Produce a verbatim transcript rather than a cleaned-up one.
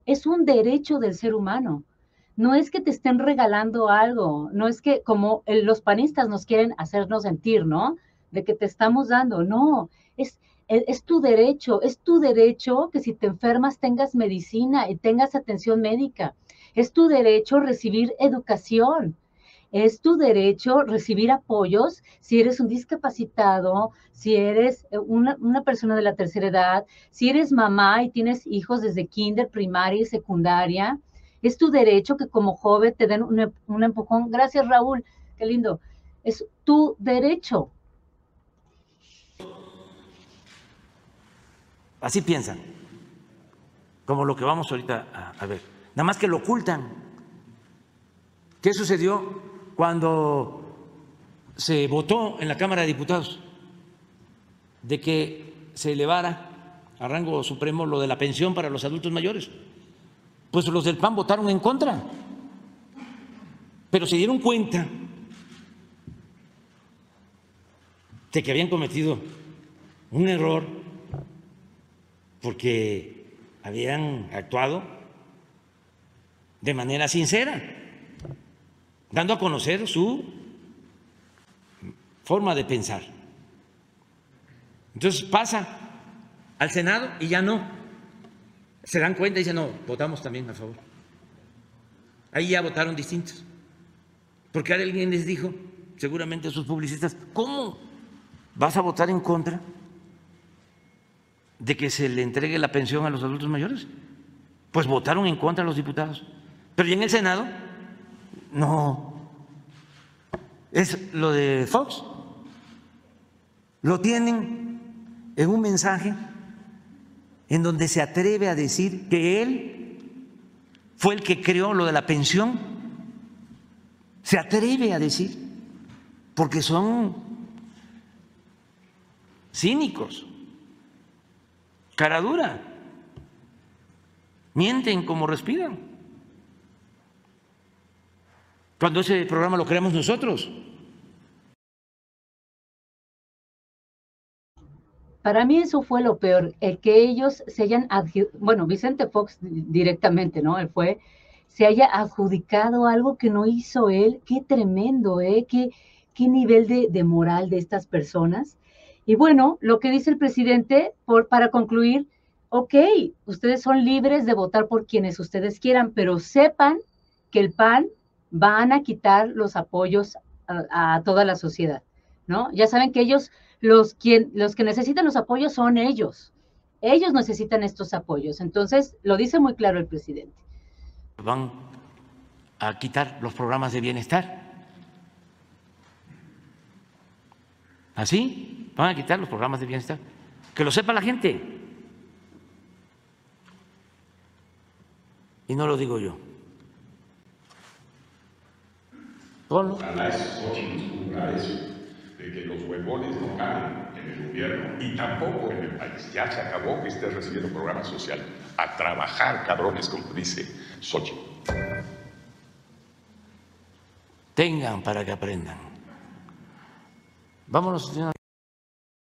es un derecho del ser humano. No es que te estén regalando algo, no es que como los panistas nos quieren hacernos sentir, ¿no? De que te estamos dando, no, es, es tu derecho, es tu derecho que si te enfermas tengas medicina y tengas atención médica, es tu derecho recibir educación, es tu derecho recibir apoyos si eres un discapacitado, si eres una, una persona de la tercera edad, si eres mamá y tienes hijos desde kinder, primaria y secundaria. Es tu derecho que como joven te den un, un empujón. Gracias, Raúl, qué lindo. Es tu derecho. Así piensan, como lo que vamos ahorita a, a ver. Nada más que lo ocultan. ¿Qué sucedió cuando se votó en la Cámara de Diputados de que se elevara a rango supremo lo de la pensión para los adultos mayores? Pues los del P A N votaron en contra, pero se dieron cuenta de que habían cometido un error porque habían actuado de manera sincera, dando a conocer su forma de pensar. Entonces pasa al Senado y ya no. Se dan cuenta y dicen, no, votamos también a favor. Ahí ya votaron distintos. Porque alguien les dijo, seguramente a sus publicistas, ¿cómo vas a votar en contra de que se le entregue la pensión a los adultos mayores? Pues votaron en contra los diputados. Pero ya en el Senado, no. Es lo de Fox. Lo tienen en un mensaje en donde se atreve a decir que él fue el que creó lo de la pensión. Se atreve a decir, porque son cínicos, cara dura, mienten como respiran. Cuando ese programa lo creamos nosotros. Para mí eso fue lo peor, el que ellos se hayan, bueno, Vicente Fox directamente, ¿no? Él fue, se haya adjudicado algo que no hizo él. Qué tremendo, ¿eh? Qué, qué nivel de, de moral de estas personas. Y bueno, lo que dice el presidente, por, para concluir, ok, ustedes son libres de votar por quienes ustedes quieran, pero sepan que el P A N van a quitar los apoyos a, a toda la sociedad, ¿no? Ya saben que ellos... Los, quien, los que necesitan los apoyos son ellos. Ellos necesitan estos apoyos. Entonces, lo dice muy claro el presidente. Van a quitar los programas de bienestar. ¿Así? Van a quitar los programas de bienestar. Que lo sepa la gente. Y no lo digo yo. Ponlo. De que los huevones no caben en el gobierno y tampoco en el país. Ya se acabó que estés recibiendo programa social. A trabajar, cabrones, como dice Xochitl. Tengan para que aprendan. Vámonos, señora.